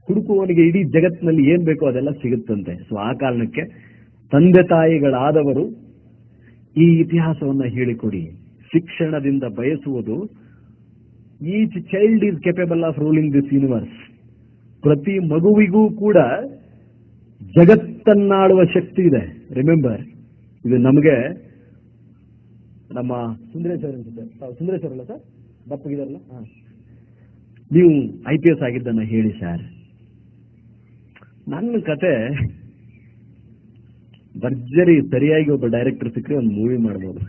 ಹುಡುಕುವವನಿಗೆ ಇಡೀ ಜಗತ್ತಿನಲ್ಲಿ ಏನ್ ಬೇಕೋ ಅದೆಲ್ಲ ಸಿಗುತ್ತಂತೆ. ಸೊ ಆ ಕಾರಣಕ್ಕೆ ತಂದೆ ತಾಯಿಗಳಾದವರು ಈ ಇತಿಹಾಸವನ್ನ ಹೇಳಿಕೊಡಿ. ಶಿಕ್ಷಣದಿಂದ ಬಯಸುವುದು each child is capable of ruling this universe. ಪ್ರತಿ ಮಗುವಿಗೂ ಕೂಡ ಜಗತ್ತನ್ನಾಳುವ ಶಕ್ತಿ ಇದೆ. ರಿಮೆಂಬರ್, ಇದು ನಮಗೆ ನಮ್ಮ ಸುಂದರೇಶ್ವರ ಅನ್ಸುತ್ತೆ, ಸುಂದರೇಶ್ವರ ಅಲ್ಲ ಸರ್, ದಪ್ಪಗಿದಾರಲ್ಲ, ನೀವು IPS ಆಗಿದ್ದನ್ನ ಹೇಳಿ ಸರ್. ನನ್ನ ಕತೆ ಭರ್ಜರಿ ಸರಿಯಾಗಿ ಒಬ್ಬ ಡೈರೆಕ್ಟರ್ ಸಿಕ್ಕರೆ ಒಂದು ಮೂವಿ ಮಾಡ್ಬೋದು.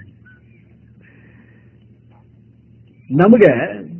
ನಮಗೆ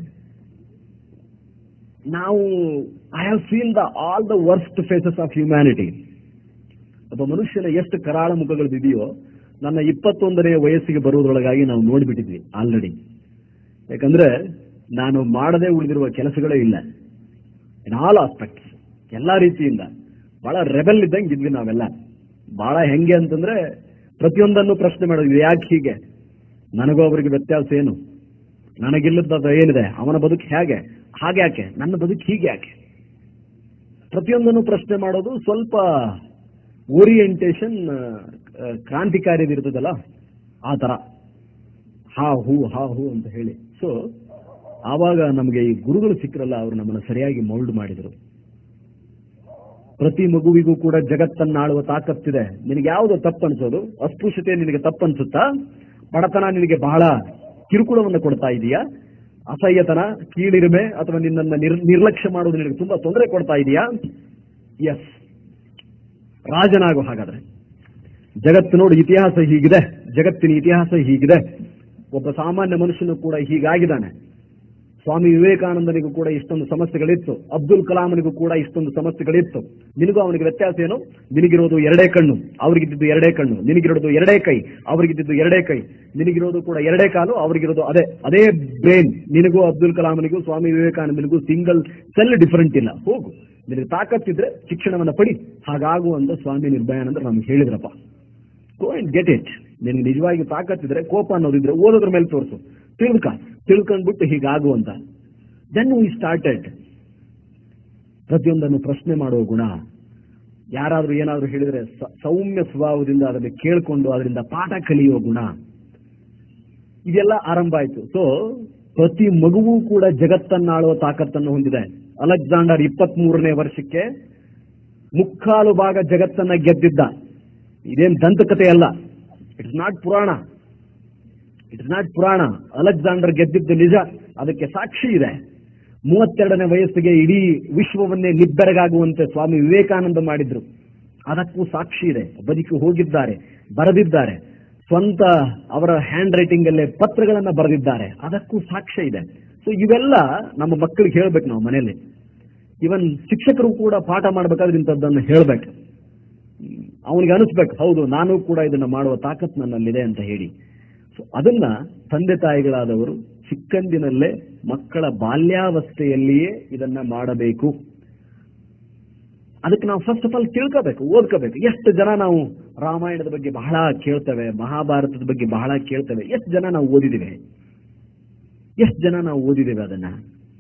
ನಾವು I have seen all the worst faces of humanity. ಒಬ್ಬ ಮನುಷ್ಯನ ಎಷ್ಟು ಕರಾಳ ಮುಖಗಳಿದೆಯೋ ನನ್ನ 21ನೇ ವಯಸ್ಸಿಗೆ ಬರುವುದರೊಳಗಾಗಿ ನಾವು ನೋಡಿಬಿಟ್ಟಿದ್ವಿ ಆಲ್ರೆಡಿ. ಯಾಕಂದ್ರೆ ನಾನು ಮಾಡದೆ ಉಳಿದಿರುವ ಕೆಲಸಗಳೇ ಇಲ್ಲ ಇನ್ ಆಲ್ ಆಸ್ಪೆಕ್ಟ್ಸ್, ಎಲ್ಲಾ ರೀತಿಯಿಂದ. ಬಹಳ ರೆಬೆಲ್ ಇದ್ದಂಗೆ ಇದ್ವಿ ನಾವೆಲ್ಲ. ಬಹಳ ಹೆಂಗೆ ಅಂತಂದ್ರೆ ಪ್ರತಿಯೊಂದನ್ನು ಪ್ರಶ್ನೆ ಮಾಡಿದ್ವಿ, ಯಾಕೆ ಹೀಗೆ, ನನಗೂ ಅವರಿಗೆ ವ್ಯತ್ಯಾಸ ಏನು, ನನಗಿಲ್ಲದ ಏನಿದೆ, ಅವನ ಬದುಕು ಹೇಗೆ, ಹಾಗೆ ಯಾಕೆ, ನನ್ನ ಬದುಕು ಹೀಗೆ ಯಾಕೆ, ಪ್ರತಿಯೊಂದನ್ನು ಪ್ರಶ್ನೆ ಮಾಡೋದು. ಸ್ವಲ್ಪ ಓರಿಯೆಂಟೇಶನ್ ಕ್ರಾಂತಿಕಾರಿದಿರ್ತದಲ್ಲ ಆ ತರ, ಹಾ ಹೂ ಅಂತ ಹೇಳಿ. ಸೊ ಆವಾಗ ನಮಗೆ ಈ ಗುರುಗಳು ಸಿಕ್ಕರಲ್ಲ, ಅವರು ನಮ್ಮನ್ನು ಸರಿಯಾಗಿ ಮೌಲ್ಡ್ ಮಾಡಿದರು. ಪ್ರತಿ ಮಗುವಿಗೂ ಕೂಡ ಜಗತ್ತನ್ನಾಳುವ ತಾಕತ್ತಿದೆ. ನಿನಗೆ ಯಾವುದು ತಪ್ಪು ಅನ್ಸೋದು? ಅಸ್ಪೃಶ್ಯತೆ ನಿನಗೆ ತಪ್ಪು ಅನ್ಸುತ್ತಾ? ಬಡತನ ನಿನಗೆ ಬಹಳ ಕಿರುಕುಳವನ್ನು ಕೊಡ್ತಾ ಇದೆಯಾ? ಅಸಹ್ಯತನ, ಕೀಳಿರಿಮೆ ಅಥವಾ ನಿನ್ನನ್ನು ನಿರ್ಲಕ್ಷ್ಯ ಮಾಡುವುದು ನಿನಗೆ ತುಂಬಾ ತೊಂದರೆ ಕೊಡ್ತಾ ಇದೆಯಾ? ಎಸ್, ರಾಜನಾಗು. ಹಾಗಾದ್ರೆ ಜಗತ್ತು ನೋಡಿ, ಇತಿಹಾಸ ಹೀಗಿದೆ, ಜಗತ್ತಿನ ಇತಿಹಾಸ ಹೀಗಿದೆ. ಒಬ್ಬ ಸಾಮಾನ್ಯ ಮನುಷ್ಯನು ಕೂಡ ಹೀಗಾಗಿದ್ದಾನೆ. ಸ್ವಾಮಿ ವಿವೇಕಾನಂದನಿಗೂ ಕೂಡ ಇಷ್ಟೊಂದು ಸಮಸ್ಯೆಗಳಿತ್ತು, ಅಬ್ದುಲ್ ಕಲಾಮನಿಗೂ ಕೂಡ ಇಷ್ಟೊಂದು ಸಮಸ್ಯೆಗಳಿತ್ತು. ನಿನಗೂ ಅವನಿಗೆ ವ್ಯತ್ಯಾಸ ಏನು? ನಿನಗಿರೋದು 2 ಕಣ್ಣು, ಅವರಿಗಿದ್ದು 2 ಕಣ್ಣು. ನಿನಗಿರೋದು 2 ಕೈ, ಅವರಿಗಿದ್ದು 2 ಕೈ. ನಿನಗಿರೋದು ಕೂಡ 2 ಕಾಲು, ಅವರಿಗಿರೋದು ಅದೇ ಬ್ರೈನ್. ನಿನಗೂ ಅಬ್ದುಲ್ ಕಲಾಮನಿಗೂ ಸ್ವಾಮಿ ವಿವೇಕಾನಂದನಿಗೂ ಸಿಂಗಲ್ ಸೆಲ್ ಡಿಫರೆಂಟ್ ಇಲ್ಲ. ಹೋಗು, ನಿನಗೆ ತಾಕತ್ತಿದ್ರೆ ಶಿಕ್ಷಣವನ್ನ ಪಡಿ, ಹಾಗಾಗುವಂತ ಸ್ವಾಮಿ ನಿರ್ಭಯಾನಂದ ನಮ್ಗೆ ಹೇಳಿದ್ರಪ್ಪ. Go and get it. ನಿನಗೆ ನಿಜವಾಗಿ ತಾಕತ್ತಿದ್ರೆ, ಕೋಪ ಅನ್ನೋದಿದ್ರೆ ಓದೋದ್ರ ಮೇಲೆ ತೋರಿಸು, ತಿಳ್ಕೊಂಡ್ಬಿಟ್ಟು ಹೀಗಾಗುವಂತ. Then we started. ಪ್ರತಿಯೊಂದನ್ನು ಪ್ರಶ್ನೆ ಮಾಡುವ ಗುಣ. ಯಾರಾದ್ರೂ ಏನಾದ್ರೂ ಹೇಳಿದ್ರೆ ಸೌಮ್ಯ ಸ್ವಭಾವದಿಂದ ಅದನ್ನು ಕೇಳಿಕೊಂಡು ಅದರಿಂದ ಪಾಠ ಕಲಿಯುವ ಗುಣ, ಇದೆಲ್ಲ ಆರಂಭ ಆಯ್ತು. ಸೊ ಪ್ರತಿ ಮಗುವೂ ಕೂಡ ಜಗತ್ತನ್ನಾಳುವ ತಾಕತ್ತನ್ನು ಹೊಂದಿದೆ. ಅಲೆಕ್ಸಾಂಡರ್ 23ನೇ ವರ್ಷಕ್ಕೆ 3/4 ಭಾಗ ಜಗತ್ತನ್ನ ಗೆದ್ದಿದ್ದ. ಇದೇನ್ ದಂತಕತೆ ಅಲ್ಲ, ಇಟ್ಸ್ ನಾಟ್ ಪುರಾಣ. ಅಲೆಕ್ಸಾಂಡರ್ ಗೆದ್ದಿದ್ದು ನಿಜ, ಅದಕ್ಕೆ ಸಾಕ್ಷಿ ಇದೆ. 32ನೇ ವಯಸ್ಸಿಗೆ ಇಡೀ ವಿಶ್ವವನ್ನೇ ನಿಬ್ಬೆರಗಾಗುವಂತೆ ಸ್ವಾಮಿ ವಿವೇಕಾನಂದ ಮಾಡಿದ್ರು, ಅದಕ್ಕೂ ಸಾಕ್ಷಿ ಇದೆ. ಬದುಕಿ ಹೋಗಿದ್ದಾರೆ, ಬರೆದಿದ್ದಾರೆ, ಸ್ವಂತ ಅವರ ಹ್ಯಾಂಡ್ ರೈಟಿಂಗ್ ಅಲ್ಲೇ ಪತ್ರಗಳನ್ನ ಬರೆದಿದ್ದಾರೆ, ಅದಕ್ಕೂ ಸಾಕ್ಷ್ಯ ಇದೆ. ಸೊ ಇವೆಲ್ಲ ನಮ್ಮ ಮಕ್ಕಳಿಗೆ ಹೇಳ್ಬೇಕು ನಾವು ಮನೆಯಲ್ಲಿ. ಇವನ್ ಶಿಕ್ಷಕರು ಕೂಡ ಪಾಠ ಮಾಡ್ಬೇಕಾದ್ರೆ ಇಂಥದ್ದನ್ನು ಹೇಳ್ಬೇಕು. ಅವನಿಗೆ ಅನಿಸ್ಬೇಕು, ಹೌದು ನಾನು ಕೂಡ ಇದನ್ನ ಮಾಡುವ ತಾಕತ್ ನನ್ನಲ್ಲಿದೆ ಅಂತ ಹೇಳಿ. ಸೊ ಅದನ್ನ ತಂದೆ ತಾಯಿಗಳಾದವರು ಚಿಕ್ಕಂದಿನಲ್ಲೇ ಮಕ್ಕಳ ಬಾಲ್ಯಾವಸ್ಥೆಯಲ್ಲಿಯೇ ಇದನ್ನ ಮಾಡಬೇಕು. ಅದಕ್ಕೆ ನಾವು ಫಸ್ಟ್ ಆಫ್ ಆಲ್ ತಿಳ್ಕೋಬೇಕು, ಓದ್ಕೋಬೇಕು. ಎಷ್ಟು ಜನ ನಾವು ರಾಮಾಯಣದ ಬಗ್ಗೆ ಬಹಳ ಕೇಳ್ತೇವೆ, ಮಹಾಭಾರತದ ಬಗ್ಗೆ ಬಹಳ ಕೇಳ್ತೇವೆ, ಎಷ್ಟು ಜನ ನಾವು ಓದಿದ್ದೇವೆ? ಅದನ್ನ?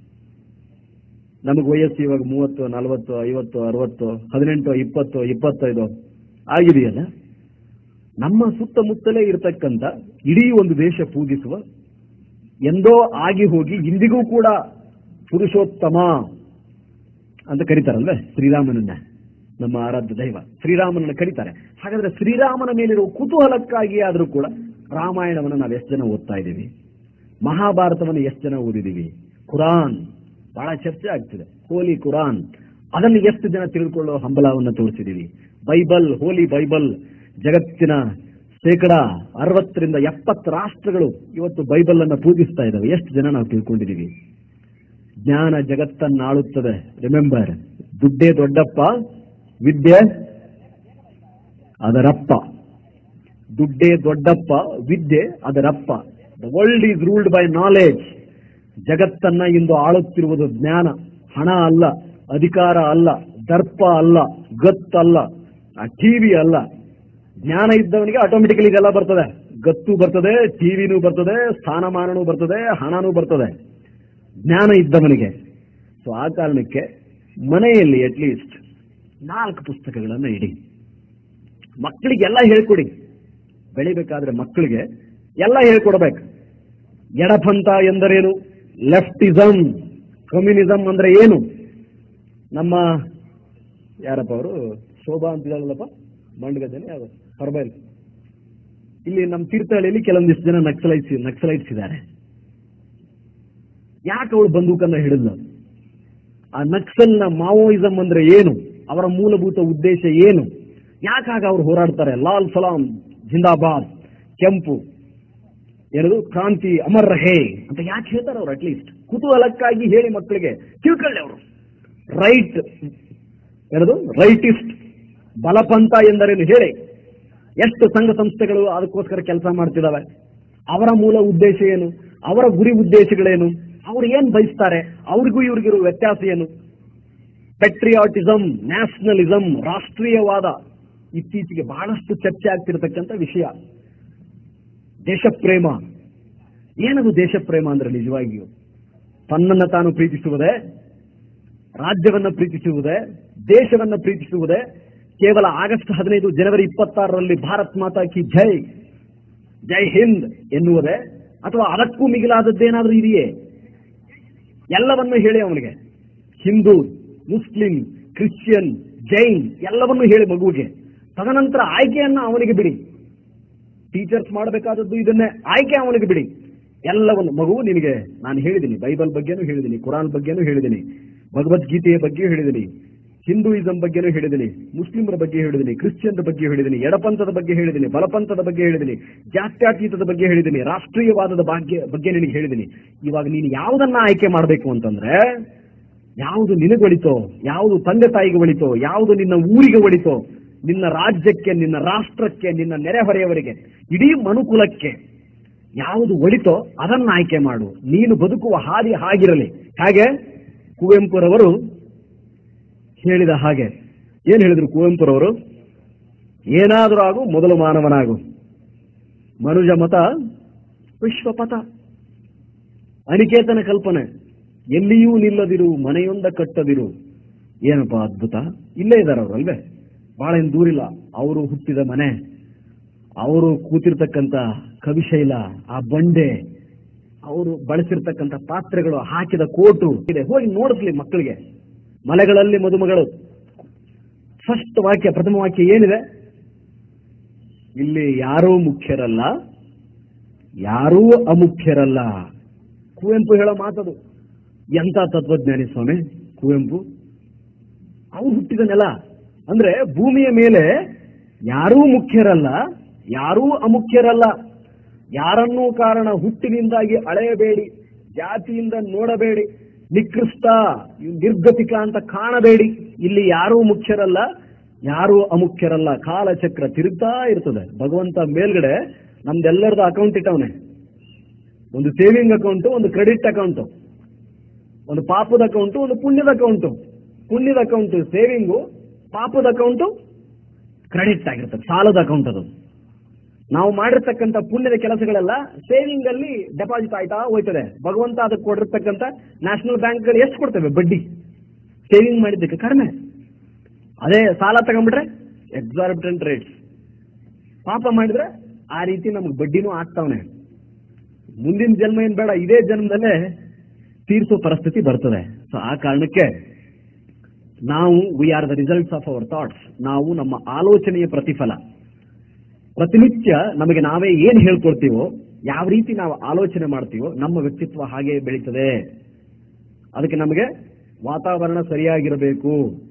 ನಮಗೆ ವಯಸ್ಸು ಇವಾಗ 30, 40, 50, 60, 18, 20, 25 ಆಗಿದೆಯಲ್ಲ. ನಮ್ಮ ಸುತ್ತಮುತ್ತಲೇ ಇರತಕ್ಕಂಥ ಇಡೀ ಒಂದು ದೇಶ ಪೂಜಿಸುವ, ಎಂದೋ ಆಗಿ ಹೋಗಿ ಇಂದಿಗೂ ಕೂಡ ಪುರುಷೋತ್ತಮ ಅಂತ ಕರೀತಾರಲ್ವೇ ಶ್ರೀರಾಮನನ್ನ, ನಮ್ಮ ಆರಾಧ್ಯ ದೈವ ಶ್ರೀರಾಮನನ್ನ ಕರೀತಾರೆ. ಹಾಗಾದ್ರೆ ಶ್ರೀರಾಮನ ಮೇಲಿರುವ ಕುತೂಹಲಕ್ಕಾಗಿ ಆದ್ರೂ ಕೂಡ ರಾಮಾಯಣವನ್ನು ನಾವು ಎಷ್ಟು ಜನ ಓದ್ತಾ ಇದ್ದೀವಿ? ಮಹಾಭಾರತವನ್ನು ಎಷ್ಟು ಜನ ಓದಿದ್ದೀವಿ? ಕುರಾನ್ ಬಹಳ ಚರ್ಚೆ ಆಗ್ತಿದೆ, ಹೋಲಿ ಕುರಾನ್, ಅದನ್ನು ಎಷ್ಟು ಜನ ತಿಳ್ಕೊಳ್ಳೋ ಹಂಬಲವನ್ನು ತೋರಿಸಿದೀವಿ? ಬೈಬಲ್, ಹೋಲಿ ಬೈಬಲ್, ಜಗತ್ತಿನ 60% 70 ರಾಷ್ಟ್ರಗಳು ಇವತ್ತು ಬೈಬಲ್ ಅನ್ನ ಪೂಜಿಸ್ತಾ ಇದ್ದಾವೆ. ಎಷ್ಟು ಜನ ನಾವು ತಿಳ್ಕೊಂಡಿದೀವಿ? ಜ್ಞಾನ ಜಗತ್ತನ್ನಾಳುತ್ತದೆ. ರಿಮೆಂಬರ್, ದುಡ್ಡೇ ದೊಡ್ಡಪ್ಪ, ವಿದ್ಯೆ ಅದರಪ್ಪ. ದುಡ್ಡೇ ದೊಡ್ಡಪ್ಪ, ವಿದ್ಯೆ ಅದರಪ್ಪ. The world is ruled by knowledge. ಜಗತ್ತನ್ನ ಇಂದು ಆಳುತ್ತಿರುವುದು ಜ್ಞಾನ. ಹಣ ಅಲ್ಲ, ಅಧಿಕಾರ ಅಲ್ಲ, ದರ್ಪ ಅಲ್ಲ, ಗತ್ತಲ್ಲ, ಟಿವಿ ಅಲ್ಲ. ಜ್ಞಾನ ಇದ್ದವನಿಗೆ ಆಟೋಮೆಟಿಕಲಿ ಇದೆಲ್ಲ ಬರ್ತದೆ. ಗತ್ತು ಬರ್ತದೆ, ಟಿವಿನೂ ಬರ್ತದೆ, ಸ್ಥಾನಮಾನನೂ ಬರ್ತದೆ, ಹಣನೂ ಬರ್ತದೆ ಜ್ಞಾನ ಇದ್ದವನಿಗೆ. ಸೊ ಆ ಕಾರಣಕ್ಕೆ ಮನೆಯಲ್ಲಿ ಅಟ್ಲೀಸ್ಟ್ 4 ಪುಸ್ತಕಗಳನ್ನು ಇಡಿ. ಮಕ್ಕಳಿಗೆಲ್ಲ ಹೇಳ್ಕೊಡಿ. ಬೆಳಿಬೇಕಾದ್ರೆ ಮಕ್ಕಳಿಗೆ ಎಲ್ಲ ಹೇಳ್ಕೊಡ್ಬೇಕು. ಎಡಪಂಥ ಎಂದರೇನು, ಲೆಫ್ಟಿಸಮ್, ಕಮ್ಯುನಿಸಮ್ ಅಂದ್ರೆ ಏನು. ನಮ್ಮ ಯಾರಪ್ಪ ಅವರು, ಶೋಭಾ ಅಂತಿದಾರಲ್ಲಪ್ಪ, ಮಂಡ್ಗದೇನೆ ಯಾರು ಹೊರಬೈಲ್, ಇಲ್ಲಿ ನಮ್ಮ ತೀರ್ಥಹಳ್ಳಿಯಲ್ಲಿ ಕೆಲವೊಂದಿಷ್ಟು ಜನ ನಕ್ಸಲೈಟ್ಸ್ ಇದ್ದಾರೆ. ಯಾಕೆ ಅವಳು ಬಂದೂಕನ್ನ ಹಿಡಿದ್ಲು? ಆ ನಕ್ಸಲ್ನ ಮಾವೋಯಿಸಂ ಅಂದ್ರೆ ಏನು, ಅವರ ಮೂಲಭೂತ ಉದ್ದೇಶ ಏನು, ಯಾಕಾಗ ಅವ್ರು ಹೋರಾಡ್ತಾರೆ? ಲಾಲ್ ಸಲಾಂ ಜಿಂದಾಬಾದ್, ಕೆಂಪು ಏನದು ಕ್ರಾಂತಿ ಅಮರ್ ರಹೇ ಅಂತ ಯಾಕೆ ಹೇಳ್ತಾರೆ ಅವ್ರು? ಅಟ್ಲೀಸ್ಟ್ ಕುತೂಹಲಕ್ಕಾಗಿ ಹೇಳಿ, ಮಕ್ಕಳಿಗೆ ತಿಳ್ಕೊಳ್ಳಿ. ಅವರು ರೈಟಿಸ್ಟ್ ಬಲಪಂಥ ಎಂದರೇನು ಹೇಳಿ. ಎಷ್ಟು ಸಂಘ ಸಂಸ್ಥೆಗಳು ಅದಕ್ಕೋಸ್ಕರ ಕೆಲಸ ಮಾಡ್ತಿದ್ದಾವೆ, ಅವರ ಮೂಲ ಉದ್ದೇಶ ಏನು, ಅವರ ಗುರಿ ಉದ್ದೇಶಗಳೇನು, ಅವ್ರು ಏನ್ ಬಯಸ್ತಾರೆ, ಅವ್ರಿಗೂ ಇವ್ರಿಗಿರೋ ವ್ಯತ್ಯಾಸ ಏನು. ಪೆಟ್ರಿಯಾಟಿಸಮ್, ನ್ಯಾಷನಲಿಸಮ್, ರಾಷ್ಟ್ರೀಯವಾದ ಇತ್ತೀಚೆಗೆ ಬಹಳಷ್ಟು ಚರ್ಚೆ ಆಗ್ತಿರತಕ್ಕಂಥ ವಿಷಯ. ದೇಶಪ್ರೇಮ, ಏನದು ದೇಶಪ್ರೇಮ ಅಂದ್ರೆ? ನಿಜವಾಗಿಯೂ ತನ್ನನ್ನು ತಾನು ಪ್ರೀತಿಸುವುದೇ, ರಾಜ್ಯವನ್ನ ಪ್ರೀತಿಸುವುದೇ, ದೇಶವನ್ನ ಪ್ರೀತಿಸುವುದೇ ಕೇವಲ ಆಗಸ್ಟ್ 15 ಜನವರಿ 26ರಲ್ಲಿ ಭಾರತ್ ಮಾತಾ ಕಿ ಜೈ, ಜೈ ಹಿಂದ್ ಎನ್ನುವುದೇ, ಅಥವಾ ಅದಕ್ಕೂ ಮಿಗಿಲಾದದ್ದೇನಾದ್ರೂ ಇದೆಯೇ? ಎಲ್ಲವನ್ನೂ ಹೇಳಿ ಅವನಿಗೆ, ಹಿಂದೂ, ಮುಸ್ಲಿಂ, ಕ್ರಿಶ್ಚಿಯನ್, ಜೈನ್ ಎಲ್ಲವನ್ನೂ ಹೇಳಿ ಮಗುವಿಗೆ. ತದನಂತರ ಆಯ್ಕೆಯನ್ನ ಅವನಿಗೆ ಬಿಡಿ. ಟೀಚರ್ಸ್ ಮಾಡಬೇಕಾದದ್ದು ಇದನ್ನೇ, ಆಯ್ಕೆ ಅವನಿಗೆ ಬಿಡಿ. ಎಲ್ಲವನ್ನು ಮಗುವು ನಿನಗೆ ನಾನು ಹೇಳಿದ್ದೀನಿ, ಬೈಬಲ್ ಬಗ್ಗೆನೂ ಹೇಳಿದ್ದೀನಿ, ಕುರಾನ್ ಬಗ್ಗೆನೂ ಹೇಳಿದ್ದೀನಿ, ಭಗವದ್ಗೀತೆಯ ಬಗ್ಗೆಯೂ ಹೇಳಿದ್ದೀನಿ, ಹಿಂದೂಯಿಸಂ ಬಗ್ಗೆನೂ ಹೇಳಿದ್ದೀನಿ, ಮುಸ್ಲಿಮರ ಬಗ್ಗೆ ಹೇಳಿದ್ದೀನಿ, ಕ್ರಿಶ್ಚಿಯನ್ರ ಬಗ್ಗೆ ಹೇಳಿದ್ದೀನಿ, ಎಡಪಂಥದ ಬಗ್ಗೆ ಹೇಳಿದ್ದೀನಿ, ಬಲಪಂಥದ ಬಗ್ಗೆ ಹೇಳಿದ್ದೀನಿ, ಜಾತ್ಯತೀತದ ಬಗ್ಗೆ ಹೇಳಿದ್ದೀನಿ, ರಾಷ್ಟ್ರೀಯವಾದದ ಬಗ್ಗೆ ನಿನಗೆ ಹೇಳಿದ್ದೀನಿ. ಇವಾಗ ನೀನು ಯಾವುದನ್ನ ಆಯ್ಕೆ ಮಾಡಬೇಕು ಅಂತಂದ್ರೆ, ಯಾವುದು ನಿನಗೆ ಒಳಿತೋ, ಯಾವುದು ತಂದೆ ತಾಯಿಗೆ ಒಳಿತೋ, ಯಾವುದು ನಿನ್ನ ಊರಿಗೆ ಒಳಿತೋ, ನಿನ್ನ ರಾಜ್ಯಕ್ಕೆ, ನಿನ್ನ ರಾಷ್ಟ್ರಕ್ಕೆ, ನಿನ್ನ ನೆರೆಹೊರೆಯವರಿಗೆ, ಇಡೀ ಮನುಕುಲಕ್ಕೆ ಯಾವುದು ಒಳಿತೋ ಅದನ್ನ ಆಯ್ಕೆ ಮಾಡು. ನೀನು ಬದುಕುವ ಹಾದಿ ಹಾಗಿರಲಿ. ಹಾಗೆ ಕುವೆಂಪುರವರು ಹೇಳಿದ ಹಾಗೆ ಏನ್ ಹೇಳಿದ್ರು ಕುವೆಂಪುರವರು? ಏನಾದರೂ ಆಗು, ಮೊದಲು ಮಾನವನಾಗು, ಮನುಜ ಮತ ವಿಶ್ವಪಥ. ಅನಿಕೇತನ ಕಲ್ಪನೆ, ಎಲ್ಲಿಯೂ ನಿಲ್ಲದಿರು, ಮನೆಯೊಂದ ಕಟ್ಟದಿರು. ಏನಪ್ಪಾ ಅದ್ಭುತ! ಇಲ್ಲೇ ಇದ್ದಾರೆ ಅವರು ಅಲ್ವೇ, ಬಹಳ ಏನು ದೂರಿಲ್ಲ. ಅವರು ಹುಟ್ಟಿದ ಮನೆ, ಅವರು ಕೂತಿರ್ತಕ್ಕಂಥ ಕವಿಶೈಲ, ಆ ಬಂಡೆ, ಅವರು ಬಳಸಿರ್ತಕ್ಕಂಥ ಪಾತ್ರೆಗಳು, ಹಾಕಿದ ಕೋಟು ಇದೆ. ಹೋಗಿ ನೋಡಿಸ್ಲಿ ಮಕ್ಕಳಿಗೆ. ಮಲೆಗಳಲ್ಲಿ ಮದುಮಗಳು, ಫಸ್ಟ್ ವಾಕ್ಯ, ಪ್ರಥಮ ವಾಕ್ಯ ಏನಿದೆ? ಇಲ್ಲಿ ಯಾರೂ ಮುಖ್ಯರಲ್ಲ, ಯಾರೂ ಅಮುಖ್ಯರಲ್ಲ. ಕುವೆಂಪು ಹೇಳೋ ಮಾತದು. ಎಂತ ತತ್ವಜ್ಞಾನಿ ಸ್ವಾಮಿ ಕುವೆಂಪು. ಅವ್ರು ಹುಟ್ಟಿದ ನೆಲ ಅಂದ್ರೆ ಭೂಮಿಯ ಮೇಲೆ ಯಾರೂ ಮುಖ್ಯರಲ್ಲ, ಯಾರೂ ಅಮುಖ್ಯರಲ್ಲ. ಯಾರನ್ನೂ ಕಾರಣ ಹುಟ್ಟಿನಿಂದಾಗಿ ಅಳೆಯಬೇಡಿ, ಜಾತಿಯಿಂದ ನೋಡಬೇಡಿ, ನಿಕೃಷ್ಟ, ನಿರ್ಗತಿಕ ಅಂತ ಕಾಣಬೇಡಿ. ಇಲ್ಲಿ ಯಾರೂ ಮುಖ್ಯರಲ್ಲ, ಯಾರೂ ಅಮುಖ್ಯರಲ್ಲ. ಕಾಲಚಕ್ರ ತಿರುಗ್ತಾ ಇರ್ತದೆ. ಭಗವಂತ ಮೇಲ್ಗಡೆ ನಮ್ದೆಲ್ಲರದು ಅಕೌಂಟ್ ಇಟ್ಟವನೆ. ಒಂದು ಸೇವಿಂಗ್ ಅಕೌಂಟು, ಒಂದು ಕ್ರೆಡಿಟ್ ಅಕೌಂಟು, ಒಂದು ಪಾಪದ ಅಕೌಂಟು, ಒಂದು ಪುಣ್ಯದ ಅಕೌಂಟು. ಪುಣ್ಯದ ಅಕೌಂಟು ಸೇವಿಂಗು, ಪಾಪದ ಅಕೌಂಟು ಕ್ರೆಡಿಟ್ ಆಗಿರ್ತದೆ, ಸಾಲದ ಅಕೌಂಟ್ ಅದು. ನಾವು ಮಾಡಿರ್ತಕ್ಕಂಥ ಪುಣ್ಯದ ಕೆಲಸಗಳೆಲ್ಲ ಸೇವಿಂಗ್ ಅಲ್ಲಿ ಡೆಪಾಸಿಟ್ ಆಯ್ತಾ ಹೋಯ್ತದೆ. ಭಗವಂತ ಅದಕ್ಕೆ ಕೊಡಿರ್ತಕ್ಕಂಥ ನ್ಯಾಷನಲ್ ಬ್ಯಾಂಕ್ಗಳು ಎಷ್ಟು ಕೊಡ್ತೇವೆ ಬಡ್ಡಿ? ಸೇವಿಂಗ್ ಮಾಡಿದ್ದಕ್ಕೆ ಕಡಿಮೆ. ಅದೇ ಸಾಲ ತಗೊಂಡ್ಬಿಟ್ರೆ ಎಕ್ಸಾರ್ಬಿಟೆಂಟ್ ರೇಟ್ಸ್. ಪಾಪ ಮಾಡಿದ್ರೆ ಆ ರೀತಿ ನಮ್ಗೆ ಬಡ್ಡಿನೂ ಆಗ್ತಾವನೆ. ಮುಂದಿನ ಜನ್ಮ ಏನ್ ಬೇಡ, ಇದೇ ಜನ್ಮದಲ್ಲೇ ತೀರಿಸೋ ಪರಿಸ್ಥಿತಿ ಬರ್ತದೆ. ಸೊ ಆ ಕಾರಣಕ್ಕೆ ನಾವು we are the results of our thoughts. ನಾವು ನಮ್ಮ ಆಲೋಚನೆಯ ಪ್ರತಿಫಲ. ಪ್ರತಿನಿತ್ಯ ನಮಗೆ ನಾವೇ ಏನ್ ಹೇಳ್ಕೊಳ್ತೀವೋ, ಯಾವ ರೀತಿ ನಾವು ಆಲೋಚನೆ ಮಾಡ್ತೀವೋ, ನಮ್ಮ ವ್ಯಕ್ತಿತ್ವ ಹಾಗೆ ಬೆಳೀತದೆ. ಅದಕ್ಕೆ ನಮಗೆ ವಾತಾವರಣ ಸರಿಯಾಗಿರಬೇಕು.